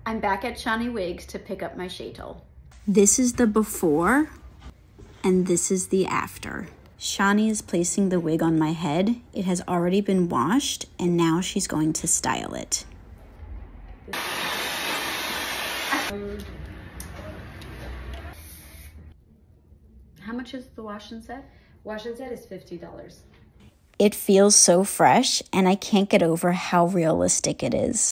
I'm back at Shani Wigs to pick up my shaitel. This is the before and this is the after. Shani is placing the wig on my head. It has already been washed and now she's going to style it. How much is the wash and set? Wash and set is $50. It feels so fresh and I can't get over how realistic it is.